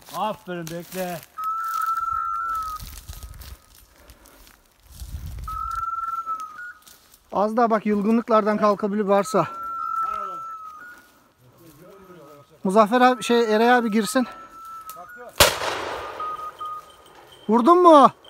Aferin, bekle. Az daha bak, yılgınlıklardan kalkabilir varsa. Muzaffer abi, Eray abi girsin. Vurdun mu?